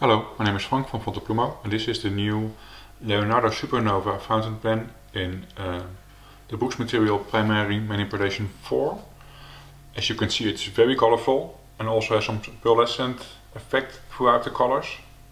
Hello, my name is Frank from Fontoplumo and this is the new Leonardo Supernova fountain pen in the Brooks Material Primary Manipulation 4. As you can see, it's very colorful and also has some pearlescent effect throughout the colors.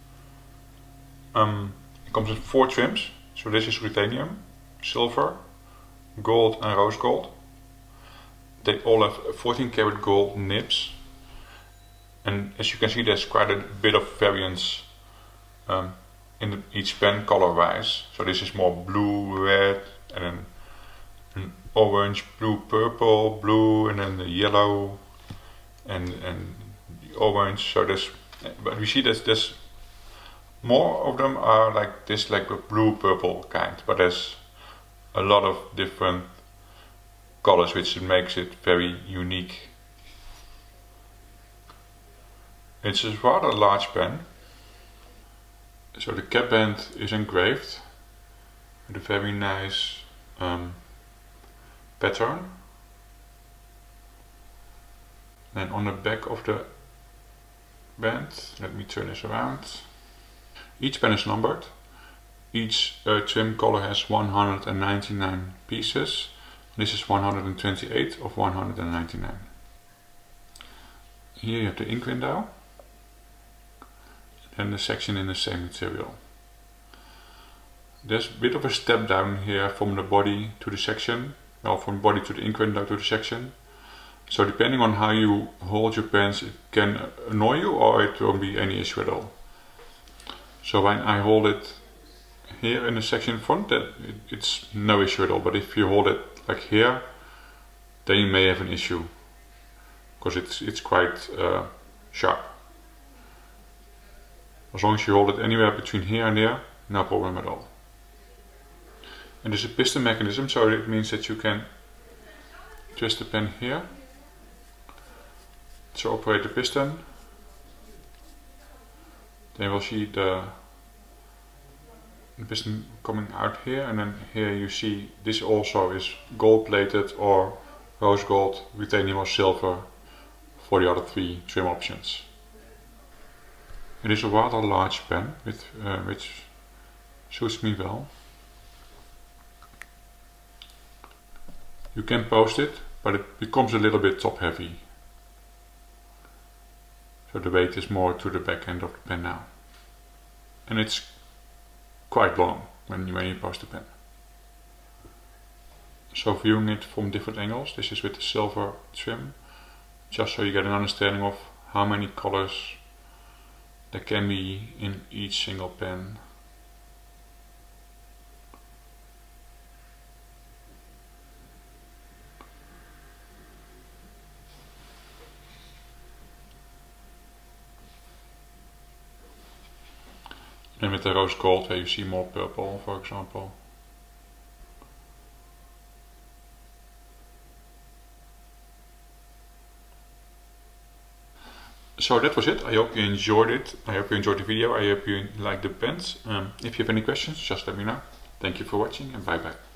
It comes in 4 trims, so this is ruthenium, silver, gold and rose gold. They all have 14 karat gold nibs. And as you can see, there's quite a bit of variance in each pen color wise. So this is more blue, red, and then an orange, blue, purple, blue, and then the yellow and the orange. So but we see that there's more of them are like this, like a blue purple kind, but there's a lot of different colors, which makes it very unique. It's a rather large pen. So the cap band is engraved with a very nice pattern. And on the back of the band, let me turn this around. Each pen is numbered. Each trim color has 199 pieces. This is 128 of 199. Here you have the ink window. And the section in the same material. There's a bit of a step down here from the body to the section, well, from the body to the ink window to the section. So depending on how you hold your pens, it can annoy you or it won't be any issue at all. So when I hold it here in the section in front, it's no issue at all. But if you hold it like here, then you may have an issue, because it's quite sharp. As long as you hold it anywhere between here and there, no problem at all. And there's a piston mechanism, so it means that you can twist the pen here to operate the piston. Then we'll see the piston coming out here, and then here you see this also is gold plated or rose gold, ruthenium or silver for the other 3 trim options. It is a rather large pen, which suits me well. You can post it, but it becomes a little bit top heavy. So the weight is more to the back end of the pen now. And it's quite long when you post the pen. So viewing it from different angles, this is with the silver trim, just so you get an understanding of how many colors there can be in each single pen. And with the rose gold, where you see more purple, for example. So that was it. I hope you enjoyed it. I hope you enjoyed the video. I hope you liked the pens. If you have any questions, just let me know. Thank you for watching and bye bye.